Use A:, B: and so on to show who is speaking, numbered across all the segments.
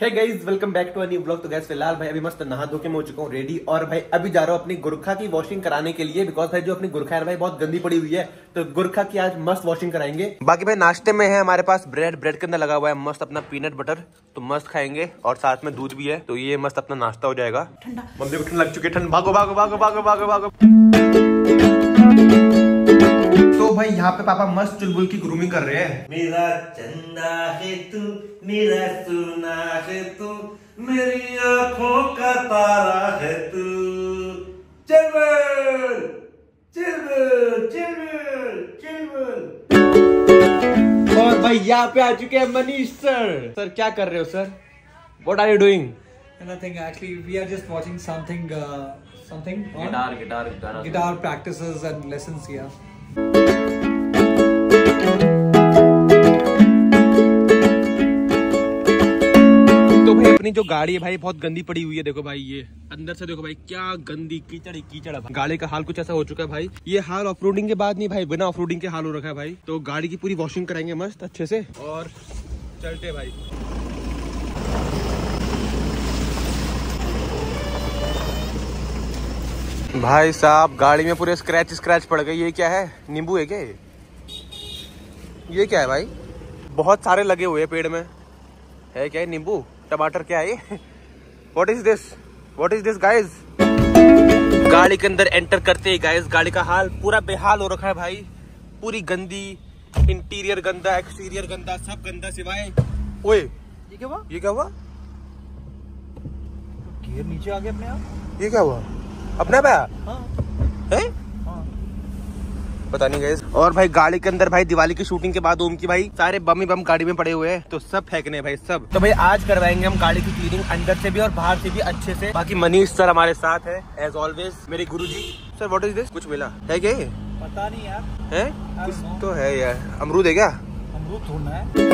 A: Hey guys welcome back to a new blog. तो guys फिलहाल भाई अभी मस्त नहा धो के मैं हो चुका हूँ रेडी और भाई अभी जा रहा हूँ अपनी गुरखा की वॉशिंग कराने के लिए बिकॉज भाई जो अपनी गुरखा है भाई बहुत गंदी पड़ी हुई है। तो गुरखा की आज मस्त वॉशिंग कराएंगे। बाकी भाई नाश्ते में है हमारे पास ब्रेड के अंदर लगा हुआ है मस्त अपना पीनट बटर, तो मस्त खाएंगे और साथ में दूध भी है, तो ये मस्त अपना नाश्ता हो जाएगा। मम्मी को ठंड लग चुकी है, ठंड भागो भागो भागो भागो भागो भागो। तो भाई यहाँ पे पापा मस्त चुलबुल की ग्रूमिंग कर रहे हैं।
B: मेरा चंदा है तू, मेरा सोना है तू, मेरी आंखों का तारा है तू। चिलबुल चिलबुल चिलबुल चिलबुल।
A: और भाई यहाँ पे आ चुके हैं मनीष सर। सर क्या कर रहे हो sir? What are you doing?
C: Nothing actually. We are just watching something
B: guitar
C: guitar practices and lessons here.
A: तो भाई अपनी जो गाड़ी है भाई बहुत गंदी पड़ी हुई है। देखो भाई ये अंदर से देखो भाई क्या गंदी कीचड़ कीचड़ है। गाड़ी का हाल कुछ ऐसा हो चुका है भाई। ये हाल ऑफ रोडिंग के बाद नहीं भाई, बिना ऑफ रोडिंग के हाल हो रखा है भाई। तो गाड़ी की पूरी वॉशिंग कराएंगे मस्त अच्छे से और चलते भाई। भाई साहब गाड़ी में पूरे स्क्रैच पड़ गई। ये क्या है? नींबू है क्या? ये क्या है भाई? बहुत सारे लगे हुए हैं पेड़ में। है क्या? नींबू टमाटर क्या है ये? What is this guys? गाड़ी के अंदर एंटर करते ही गाइज गाड़ी का हाल पूरा बेहाल हो रखा है भाई। पूरी गंदी, इंटीरियर गंदा, एक्सटीरियर गंदा, सब गंदा सिवाय। ओए ये क्या हुआ?
C: गियर नीचे आ गया अपने आप।
A: ये क्या हुआ? अपने पे आया?
C: हाँ।
A: पता नहीं गाइस। और भाई गाड़ी के अंदर भाई दिवाली की शूटिंग के बाद ओम की भाई सारे बम ही बम गाड़ी में पड़े हुए हैं, तो सब फेंकने भाई सब। तो भाई आज करवाएंगे हम गाड़ी की क्लीनिंग अंदर से भी और बाहर से भी अच्छे से। बाकी मनीष सर हमारे साथ है एज ऑलवेज, मेरे गुरुजी। Sir what is this? कुछ मिला है क्या ये?
C: पता नहीं यार।
A: है कुछ तो है यार। अमरूद है क्या?
C: अमरूद थोड़ा है।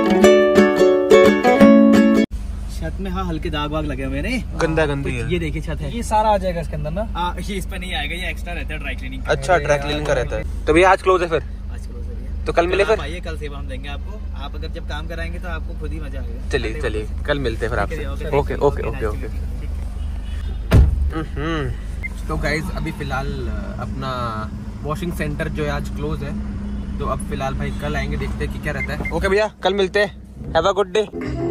C: छत में हाँ हल्के दाग वाग लगे हुए हैं।
A: गंदी है।
C: ये देखिए छत है, ये सारा आ जाएगा इसके अंदर ना। ये इस पे नहीं आएगा, ये एक्स्ट्रा रहता है ड्राई क्लीनिंग।
A: अच्छा ड्राई क्लीनिंग का रहता है। तो भैया आज क्लोज है फिर?
C: आज क्लोज है
A: तो कल मिले फिर?
C: आइए, कल सेवा हम देंगे आपको। आप अगर जब काम कराएंगे तो आपको खुद ही मजा आएगा।
A: चलिए कल मिलते हैं फिर आपसे। ओके। तो गाइज अभी फिलहाल अपना वॉशिंग सेंटर जो है आज क्लोज है, तो अब फिलहाल भाई कल आएंगे, देखते हैं कि क्या रहता है। ओके भैया कल मिलते हैं। Have a good day.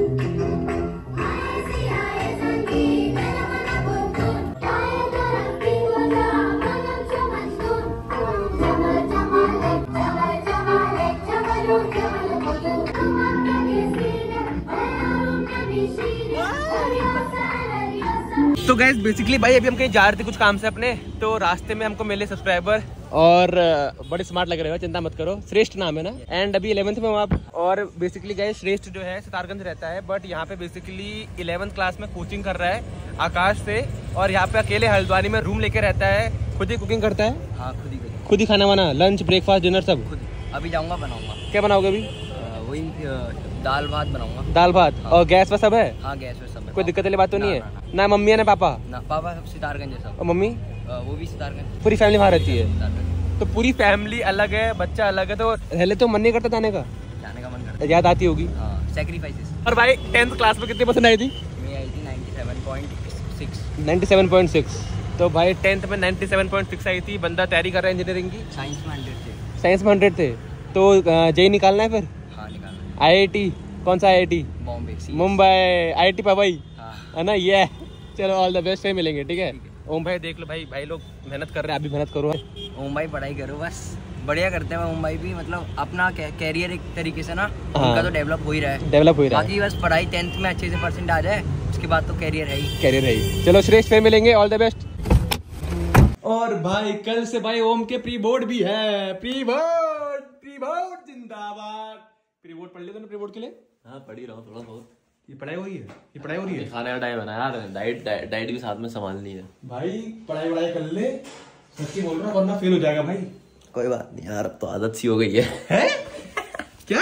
A: तो गाइस बेसिकली भाई अभी हम कहीं जा रहे थे कुछ काम से अपने, तो रास्ते में हमको मिले सब्सक्राइबर और बड़े स्मार्ट लग रहे हो, चिंता मत करो। श्रेष्ठ नाम है ना, एंड अभी 11th में हूँ आप। और बेसिकली गाइस श्रेष्ठ जो है सितारगंज रहता है, बट यहाँ पे बेसिकली 11th क्लास में कोचिंग कर रहा है आकाश से, और यहाँ पे अकेले हल्द्वानी में रूम लेके रहता है। खुद ही कुकिंग करता है?
C: हाँ
A: खुद ही खाना वाना, लंच ब्रेकफास्ट डिनर सब खुद।
C: अभी जाऊंगा बनाऊंगा।
A: क्या बनाओगे अभी?
C: वही दाल भात बनाऊंगा।
A: दाल भात।
C: हाँ।
A: और गैस वैस सब है?
C: हाँ गैस में सब है।
A: कोई दिक्कत वाली बात तो नहीं है ना? मम्मी है ना पापा?
C: ना पापा सितारगंज है सब।
A: और मम्मी?
C: वो भी सितारगंज।
A: पूरी फैमिली वहाँ रहती है?
C: सितारगंज।
A: तो पूरी फैमिली अलग है, बच्चा अलग है, तो पहले तो मन नहीं करता जाने का
C: मन करता।
A: याद आती होगी।
C: सैक्रिफाइसेस।
A: और भाई 10th क्लास में कितने परसेंट आई थी?
C: मेरी आई थी 97.6।
A: 97.6। तो भाई 10th में 97.6 आई थी। बंदा तैयारी कर रहा है इंजीनियरिंग की।
C: साइंस में 100 थे।
A: साइंस में 100 थे, तो जेई निकालना है फिर?
C: हाँ निकालना।
A: IIT कौन सा? IIT
C: बॉम्बे,
A: मुंबई, IIT पवई
C: हाँ।
A: है ना? ये चलो ऑल द बेस्ट, से मिलेंगे ठीक है। ओम भाई देख लो भाई लोग मेहनत कर रहे हैं, अभी मेहनत करो।
C: ओम भाई पढ़ाई करो बस, बढ़िया करते हैं। ओम भाई भी मतलब अपना कैरियर एक तरीके से ना उनका तो डेवलप हो ही रहा है। बाकी बस पढ़ाई 10th में अच्छे से परसेंट आ जाए, उसके बाद तो कैरियर है ही।
A: चलो श्रेष्ठ फिर मिलेंगे, ऑल द बेस्ट। और भाई कल से भाई ओम के प्री बोर्ड भी है। प्री बोर्ड जिंदाबाद। प्री बोर्ड पढ़ लिया तूने प्री बोर्ड के लिए?
B: हाँ पढ़ ही रहा हूँ थोड़ा बहुत।
A: ये पढ़ाई हो रही है?
B: खाने का टाइम है ना यार, डाइट भी साथ में संभालनी है
A: भाई। पढ़ाई कर ले, सच्ची बोल रहा, वरना फेल हो जाएगा भाई।
B: कोई बात नहीं यार, अब तो आदत सी हो गई है?
A: क्या?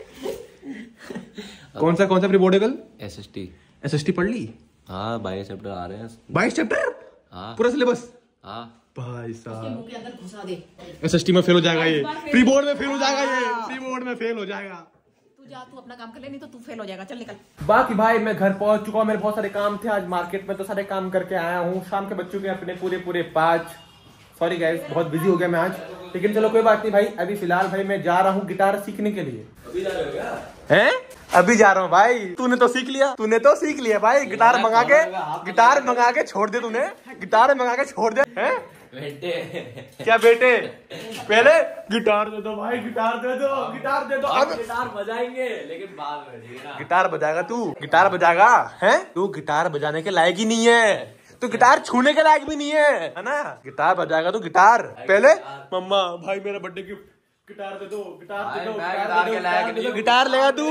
A: कौन सा प्री बोर्ड है कल?
B: SST
A: पढ़ ली?
B: हाँ 22 चैप्टर आ रहे हैं।
A: 22 चैप्टर?
B: हाँ
A: पूरा सिलेबस?
B: हाँ
A: भाई साहब SST में फेल हो जाएगा ये, प्री बोर्ड में फेल हो जाएगा ये, प्री बोर्ड में फेल हो जाएगा।
D: तू अपना काम कर ले, नहीं तो तू फेल हो जाएगा। चल निकल।
A: बाकी भाई मैं घर पहुंच चुका हूँ, मेरे बहुत सारे काम थे आज मार्केट में, तो सारे काम करके आया हूँ। शाम के बच्चों के अपने पूरे 5। सॉरी गाइस, बहुत बिजी हो गया मैं आज, लेकिन चलो कोई बात नहीं भाई। अभी फिलहाल भाई मैं जा रहा हूँ गिटार सीखने के लिए।
B: अभी जा रहे हो क्या?
A: हैं? अभी जा रहा हूँ भाई। तूने तो सीख लिया भाई। गिटार मंगा के छोड़ दे तूने। गिटार मंगा के छोड़ दे। हैं?
B: बेटे
A: क्या बेटे? पहले गिटार दे दो भाई, गिटार दे दो। अब
B: गिटार बजाएंगे लेकिन बाद में, ठीक है ना?
A: गिटार बजाएगा तू? गिटार बजाएगा? हैं? तू गिटार बजाने के लायक ही नहीं है, तू गिटार छूने के लायक भी नहीं है ना? गिटार बजाएगा तू गिटार। पहले मम्मा भाई मेरा बर्थडे गिफ्ट, गिटार दे दो, गिटार लेगा तू?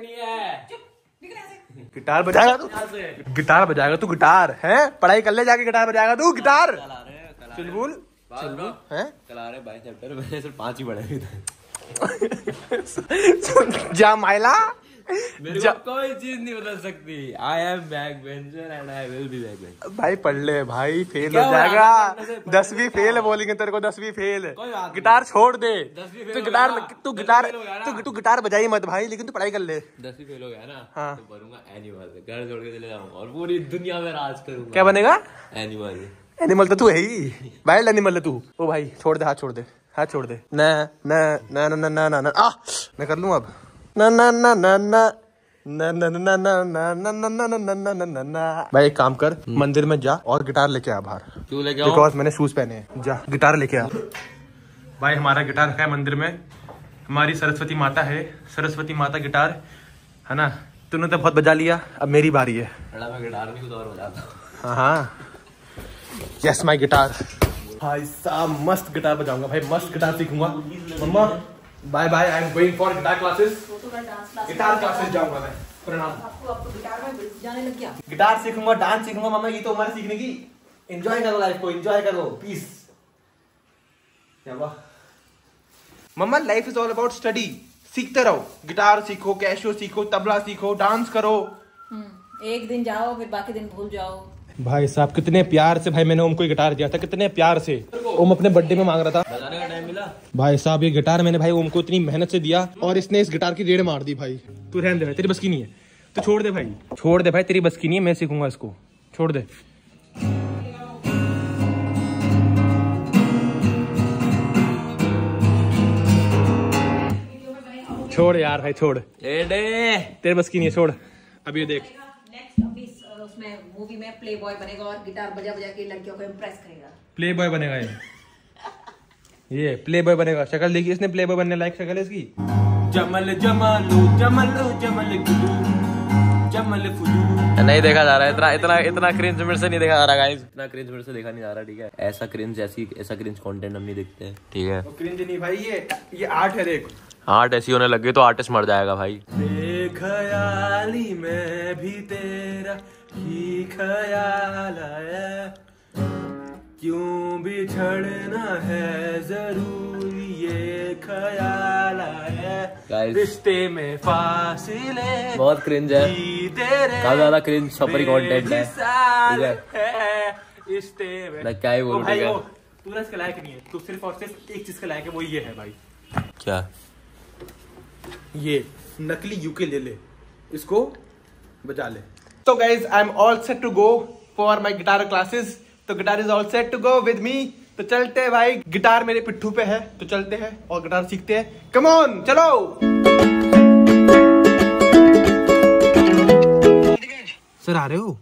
A: गिटार बजाएगा तू? गिटार है? पढ़ाई कर ले जाके, गिटार बजाएगा तू? गिटार चुलबुल है?
B: चला रहे भाई चैप्टर में सिर्फ 5 ही पढ़े।
A: जा माइला,
B: कोई चीज नहीं बदल सकती। I am back bencher and I will be back bencher.
A: भाई पढ़ ले भाई, फेल हो जाएगा। 10वीं फेल बोलेंगे तेरे को, 10वीं फेल। गिटार छोड़ दे तू गिटार बजाई मत भाई, लेकिन तू पढ़ाई कर ले।
B: 10वीं फेल हो गया ना?
A: हाँ।
B: तो बनूंगा एनिमल, घर छोड़ के चले जाऊंगा और पूरी दुनिया में राज करूंगा।
A: क्या बनेगा?
B: एनिमल
A: तो तू है ही, वाइल्ड एनिमल है तू। ओ भाई छोड़ दे, हाथ छोड़ दे। ना मैं कर लूं अब। भाई एक काम कर, मंदिर में जा और गिटार लेके आ बाहर।
B: क्यों लेके
A: आओ? बिकॉज मैंने शूज पहने हैं। जा गिटार लेके आ। भाई हमारा गिटार रखा है मंदिर में, हमारी सरस्वती माता है, सरस्वती माता गिटार है ना। तूने तो बहुत बजा लिया, अब मेरी बारी है।
B: मैं गिटार नहीं कुछ और बजाता हूँ।
A: हाँ यस माई गिटार। भाई साहब मस्त गिटार बजाऊंगा भाई, मस्त गिटार सीखूंगा। Mama bye bye, I am going for guitar classes. Guitar classes जाऊंगा मैं। प्रणाम।
D: आपको गिटार में जाने लग गया?
A: Guitar सीखूंगा, dance सीखूंगा। मम्मा ये तो उम्र सीखने की। एंजॉय करो लाइफ को, एंजॉय करो। पीस। क्या हुआ? Mama life is all about study. सीखते रहो, गिटार सीखो, कैशियो सीखो, तबला सीखो, डांस करो।
D: एक दिन जाओ फिर बाकी दिन भूल जाओ।
A: भाई साहब कितने प्यार से भाई मैंने ओम को गिटार दिया था, कितने प्यार से। ओम अपने बर्थडे में मांग रहा था,
B: बजाने का टाइम मिला।
A: भाई साहब ये गिटार मैंने भाई ओम को इतनी मेहनत से दिया और इसने इस गिटार की रेड़ मार दी। भाई तू रहने दे भाई, तेरी बस की नहीं है तो छोड़ दे भाई, छोड़ दे भाई, तेरी बस की नहीं है, मैं सीखूंगा इसको, छोड़ दे। छोड़ यार भाई, छोड़, तेरे बस की नहीं है, छोड़। अब ये देख
D: उसमें मूवी में प्ले बॉय बनेगा और गिटार बजा बजा के लड़कियों को इम्प्रेस करेगा।
A: प्ले बॉय बनेगा ये प्ले बॉय बनेगा। शक्ल देखी इसने, प्ले बॉय बनने लायक शक्ल है इसकी। जमल जमालो जमलो जमल गुलू जमल फुलू।
B: नहीं देखा जा रहा है, इतना क्रिंज मेरे से नहीं देखा जा रहा गाइस, इतना क्रिंज मेरे से देखा नहीं जा रहा। ठीक है, ऐसा क्रिंज कंटेंट हम नहीं देखते हैं। ठीक है,
A: क्रिंज नहीं भाई, ये आर्ट है। देख
B: आर्ट ऐसी होने लग गई तो आर्टिस्ट मर जाएगा भाई।
A: ख्याली में भी तेरा ही ख्याल आया, क्यों बिछड़ना है जरूरी ये ख्याल आया, रिश्ते में फासिले।
B: बहुत क्रिंज है, काफी ज्यादा क्रिंज सफरी कंटेंट है। क्या ही बोलूं, ठीक है
A: तू इसके लायक नहीं है, तू सिर्फ और सिर्फ एक चीज के लायक है, वो ये है भाई।
B: क्या?
A: ये नकली यूकेलेले, इसको बजा ले। So guys, I'm all set to go for my guitar classes. तो guitar is all set to go with me. तो चलते हैं भाई, गिटार मेरे पिट्ठू पे है तो चलते हैं और गिटार सीखते हैं। Come on, चलो। सर आ रहे हो?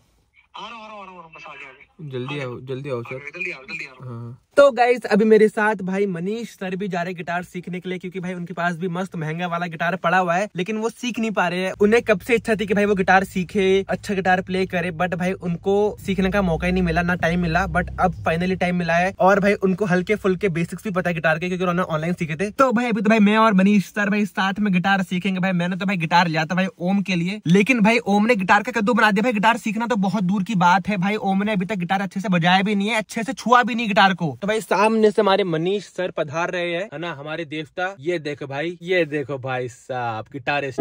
A: जल्दी आओ सर। हाँ। तो गाइस अभी मेरे साथ भाई मनीष सर भी जा रहे गिटार सीखने के लिए, क्योंकि भाई उनके पास भी मस्त महंगा वाला गिटार पड़ा हुआ है, लेकिन वो सीख नहीं पा रहे हैं। उन्हें कब से इच्छा थी कि भाई वो गिटार सीखे, अच्छा गिटार प्ले करे, बट भाई उनको सीखने का मौका ही नहीं मिला, ना टाइम मिला। बट अब फाइनली टाइम मिला है और भाई उनको हल्के फुल्के बेसिक्स भी पता है गिटार के, क्योंकि उन्होंने ऑनलाइन सीखे थे। तो भाई अभी तो भाई मैं और मनीष सर भाई साथ में गिटार सीखेंगे। भाई मैंने तो भाई गिटार लिया था भाई ओम के लिए, लेकिन भाई ओम ने गिटार का कद्दू बना दिया। भाई गिटार सीखना तो बहुत दूर की बात है, भाई ओम ने अभी तक गिटार अच्छे से बजाया भी नहीं है, अच्छे से छुआ भी नहीं गिटार को। तो भाई सामने से हमारे मनीष सर पधार रहे हैं, है ना, हमारे देवता। ये देखो भाई, ये देखो भाई साहब गिटारिस्ट।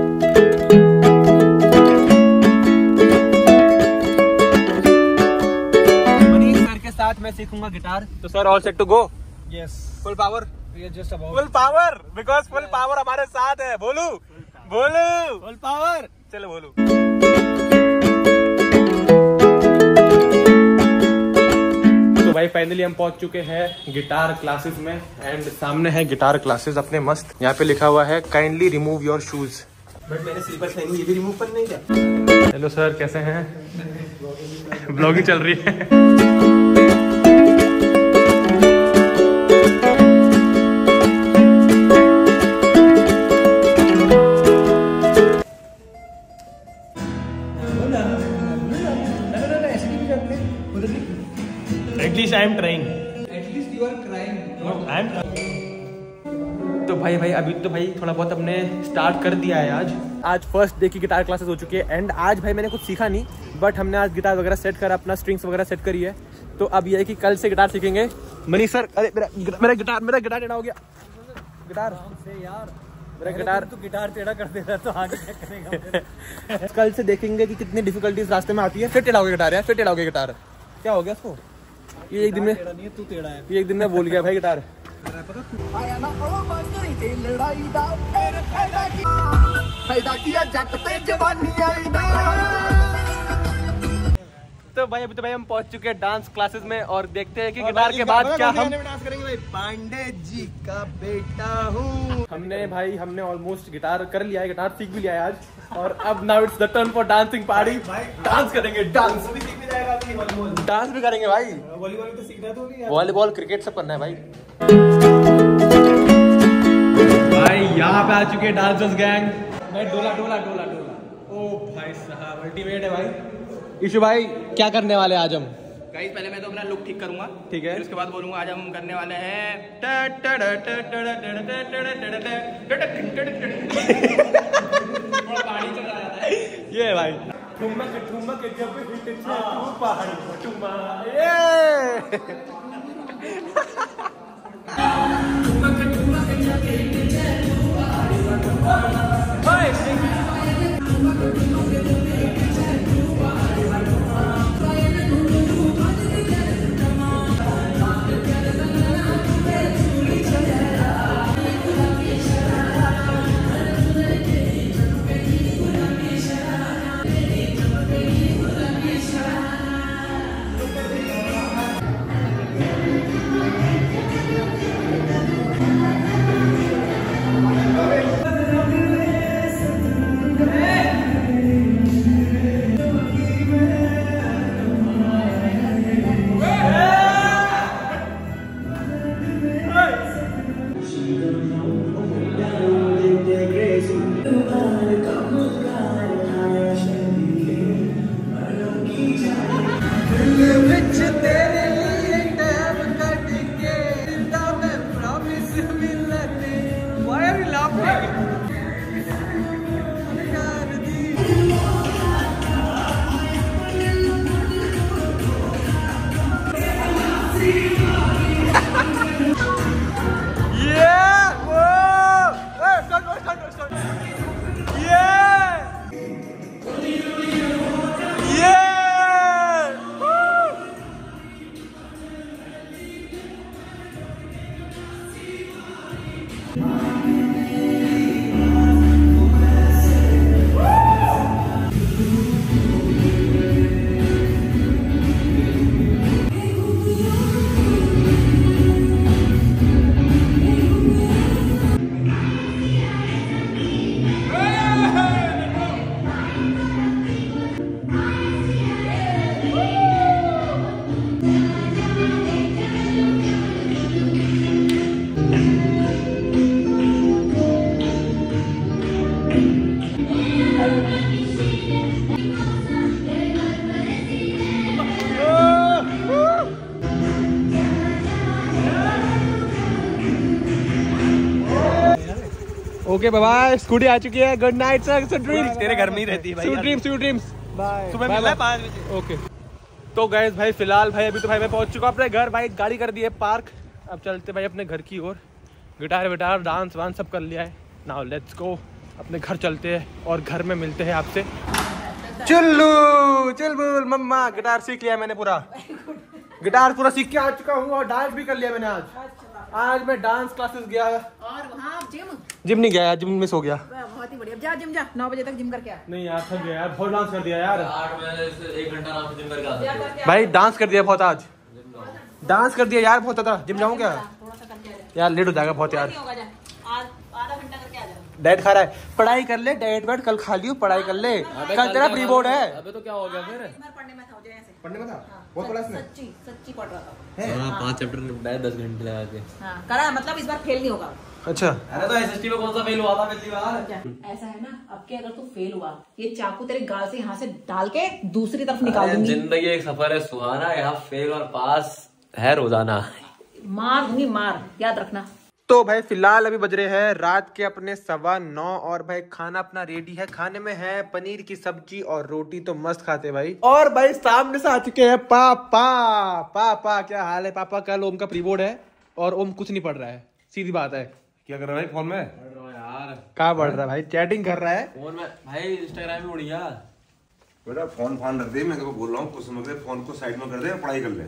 A: मनीष सर के साथ मैं सीखूंगा गिटार। तो sir all set to go? Yes, full power, full power, because full power हमारे साथ है। बोलू बोलो फुल पावर। चलो बोलो। तो भाई फाइनली हम पहुंच चुके हैं गिटार क्लासेस में एंड सामने है गिटार क्लासेस अपने मस्त। यहाँ पे लिखा हुआ है kindly remove your shoes. But मैंने स्लीपर्स पहनी, ये भी रिमूव करने ही क्या? हेलो सर, कैसे हैं? ब्लॉगिंग चल रही है। At least I am trying.
C: At least you are crying.
A: I am. तो भाई अभी तो भाई थोड़ा बहुत हमने स्टार्ट कर दिया है। आज फर्स्ट डे की गिटार क्लासेस हो चुकी है एंड आज भाई मैंने कुछ सीखा नहीं, बट हमने आज गिटार वगैरह सेट करा, अपना स्ट्रिंग्स वगैरह सेट करी है। तो अब ये है कि कल से गिटार सीखेंगे। मनीष सर, अरे मेरा गिटार टेढ़ा हो गया। गिटार से यार मेरा गिटार टेढ़ा कर दे रहा, तो आगे क्या करेगा? कल से देखेंगे कि कितनी डिफिकल्टीज रास्ते में आती है। फिर टेढ़ा हो गया गिटार यार, फिर टेढ़ा हो गया गिटार। क्या हो गया उसको? ये एक दिन में तू टेढ़ा है, ये एक दिन में भूल गया भाई गिटार। तो भाई अभी तो भाई हम पहुंच चुके हैं डांस क्लासेस में और देखते हैं कि गिटार के बाद क्या हम डांस करेंगे। भाई पांडे जी का बेटा हूँ। हमने ऑलमोस्ट गिटार कर लिया है, गिटार सीख भी लिया है आज। और अब now it's the turn for dancing party. Dance करेंगे, डांस भी सीख भी जाएगा, डांस भी करेंगे भाई। वॉलीबॉल तो सीखना तो नहीं, वॉलीबॉल क्रिकेट सब करना है भाई। भाई यहाँ पे आ चुके हैं डांसर्स गैंग। भाई डोला ओ भाई साहब अल्टीमेट है भाई। इशू भाई क्या करने वाले आज हम?
C: गाइस पहले मैं तो अपना लुक ठीक करूंगा,
A: ठीक है।
C: फिर उसके बाद बोलूंगा आज हम करने वाले हैं पानी चल रहा है
A: ये भाई ठुमक जब हिट पहाड़ ठुमा ओके बाय। स्कूटी आ चुकी है। Good night sir. तेरे घर में ही रहती है भाई। Sweet dreams. बाय। सुबह मिलना है 5 बजे। ओके। तो गाइस भाई फिलहाल भाई अभी तो भाई मैं पहुंच चुका अपने घर। भाई गाड़ी कर दी है पार्क। अब चलते भाई अपने घर की ओर। गिटार विटार डांस वांस सब कर लिया है। नाउ लेट्स गो, अपने घर चलते हैं और घर में मिलते हैं आपसे। चल बोल मम्मा, गिटार सीख लिया मैंने पूरा। गिटार पूरा सीख के आ चुका हूँ और डांस भी कर लिया मैंने आज। आज मैं डांस क्लासेस गया
D: और वहाँ
A: जिम नहीं गया, जिम में सो गया।
D: बहुत ही बढ़िया, जा जिम जा, 9 बजे तक जिम करके आ।
A: नहीं यार थक गया यार, बहुत डांस कर दिया यार।
B: 8 बजे से 1 घंटा आराम से जिम करके आ सकते
A: भाई डांस कर दिया बहुत, आज डांस कर दिया यार बहुत ज्यादा। जिम जाऊँ क्या
D: थोड़ा सा करके आ जा।
A: यार, लेट हो जाएगा बहुत यार।
D: नहीं होगा, जा आधा घंटा करके आ जा।
A: डाइट खा रहा है, पढ़ाई कर ले, डाइट वेट कल खा लियो, पढ़ाई कर ले, कल तेरा प्री बोर्ड है।
B: अबे तो क्या हो गया फिर?
D: पढ़ने में था, हो जाए ऐसे।
A: पढ़ने में था
D: बहुत क्लास में सच्ची पढ़ रहा था।
B: हां 5 चैप्टर निपटाए 10 घंटे लगा के।
D: हां करा, मतलब इस बार फेल नहीं होगा।
A: अच्छा,
B: अरे तो एसएसटी में कौन सा फेल हुआ था पिछली बार?
D: ऐसा है ना, अब के अगर तू फेल हुआ, ये चाकू तेरे गाल से यहाँ से डाल के दूसरी तरफ निकाल दूंगी।
B: जिंदगी एक सफर है सुहाना, यहाँ फेल और पास है रोजाना।
D: मार दूंगी, मार, याद रखना।
A: तो भाई फिलहाल अभी बज रहे हैं रात के अपने 9:15 और भाई खाना अपना रेडी है। खाने में है पनीर की सब्जी और रोटी, तो मस्त खाते भाई। और भाई सामने से आ चुके हैं पापा। पापा क्या हाल है पापा? कल ओम का प्री बोर्ड है और ओम कुछ नहीं पढ़ रहा है, सीधी बात है।
E: क्या कर रहा है भाई? फोन में
B: पढ़ रहा हूँ यार।
A: क्या पढ़ रहा है भाई? चैटिंग कर रहा है
B: फोन में भाई, इंस्टाग्राम में उड़ गया।
E: बेटा फोन फान रख दे, मैं तेको बोल रहा हूँ कुछ समझ ले, फोन को साइड में कर दे, पढ़ाई कर ले।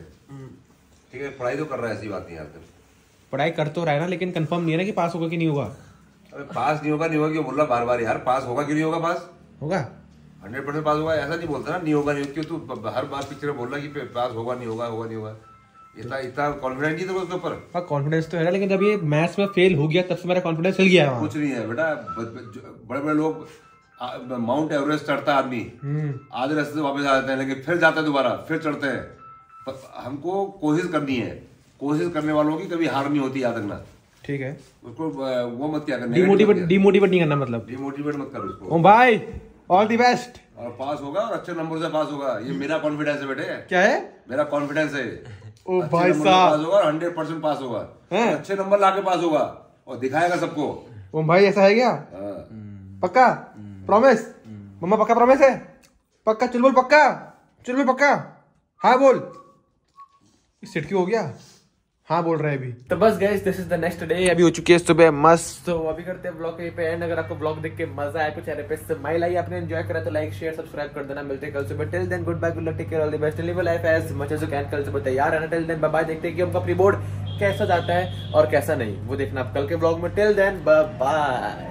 E: ठीक है, पढ़ाई तो कर रहा है, ऐसी बात नहीं यार।
A: पढ़ाई कर तो रहा है ना, लेकिन कंफर्म नहीं है ना कि पास होगा कि नहीं होगा।
E: अरे पास नहीं होगा क्यों बोल रहा बार बार यार? पास होगा कि नहीं होगा? पास
A: होगा
E: 100% पास होगा, ऐसा नहीं बोलता ना नहीं होगा नहीं। क्यों तू हर बार पिक्चर बोल रहा कि पास होगा नहीं होगा, होगा नहीं होगा? इतना कॉन्फिडेंस नहीं था उसके ऊपर।
A: हाँ कॉन्फिडेंस तो है ना, लेकिन जब ये मैथ्स में फेल हो गया तब से मेरा कॉन्फिडेंस हिल गया है।
E: कुछ नहीं है बेटा, बड़े बड़े लोग माउंट एवरेस्ट चढ़ता है आदमी, आधे रास्ते से वापस आ जाते हैं, लेकिन फिर जाता है दोबारा, फिर चढ़ते हैं। हमको कोशिश करनी है, कोशिश करने वालों की कभी हार नहीं होती, याद रखना।
A: ठीक है,
E: उसको वो मत क्या करना,
A: डिमोटिवेट नहीं करना, मतलब
E: डिमोटिवेट मत कर उसको।
A: ओ भाई ऑल द बेस्ट।
E: और पास होगा और अच्छे नंबर से पास होगा, ये मेरा कॉन्फिडेंस है बेटे।
A: क्या है?
E: मेरा कॉन्फिडेंस है।
A: ओ
E: अच्छे
A: भाई
E: नंबर से
A: साहब,
E: पास होगा, 100% पास होगा, अच्छे नंबर लाके पास होगा और दिखाएगा सबको।
A: ओ भाई ऐसा है क्या? पक्का प्रॉमिस? मम्मा पक्का प्रॉमिस है? पक्का चल बोल, पक्का चल बोल, पक्का हाँ बोल। सिटकी हो गया, हाँ बोल रहे हैं अभी। तो बस guys this is the next day, अभी हो चुकी है सुबह मस्त। तो अभी करते हैं ब्लॉग के पे एंड। अगर आपको ब्लॉग देख के मजा आया, कुछ चेहरे पे स्माइल आई, आपने एंजॉय करा, तो लाइक शेयर सब्सक्राइब कर देना। मिलते हैं कल सुबह। Till then good bye, good luck, take care, all the best, live life as much as you can. कल सुबह तैयार रहना। Till then bye bye. देखते हैं कि उनका प्री बोर्ड कैसा जाता है और कैसा नहीं, वो देखना आप कल के ब्लॉग में। Till then bye bye.